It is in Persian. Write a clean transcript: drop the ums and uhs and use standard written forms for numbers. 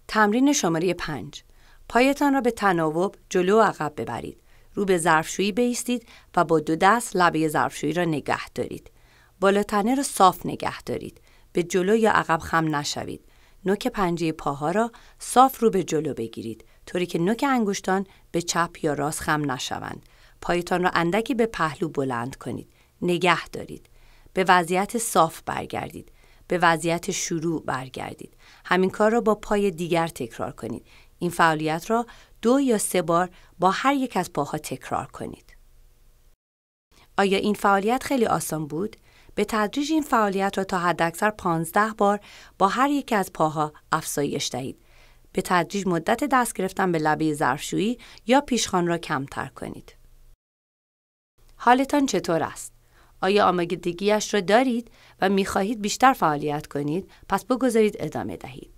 تمرین شماره 5. پایتان را به تناوب جلو و عقب ببرید. رو به ظرفشویی بایستید و با 2 دست لبه ظرفشویی را نگه دارید. بالاتنه را صاف نگه دارید. به جلو یا عقب خم نشوید. نوک پنجه پاها را صاف رو به جلو بگیرید، طوری که نوک انگشتان به چپ یا راست خم نشوند. پایتان را اندکی به پهلو بلند کنید. نگه دارید. به وضعیت صاف برگردید. به وضعیت شروع برگردید. همین کار را با پای دیگر تکرار کنید. این فعالیت را 2 یا 3 بار با هر یک از پاها تکرار کنید. آیا این فعالیت خیلی آسان بود؟ به تدریج این فعالیت را تا حداکثر 15 بار با هر یک از پاها افزایش دهید. به تدریج مدت دست گرفتن به لبه ظرفشویی یا پیشخوان را کمتر کنید. حالتان چطور است؟ آیا آمادگی‌اش را دارید و می‌خواهید بیشتر فعالیت کنید؟ پس بگذارید ادامه دهید.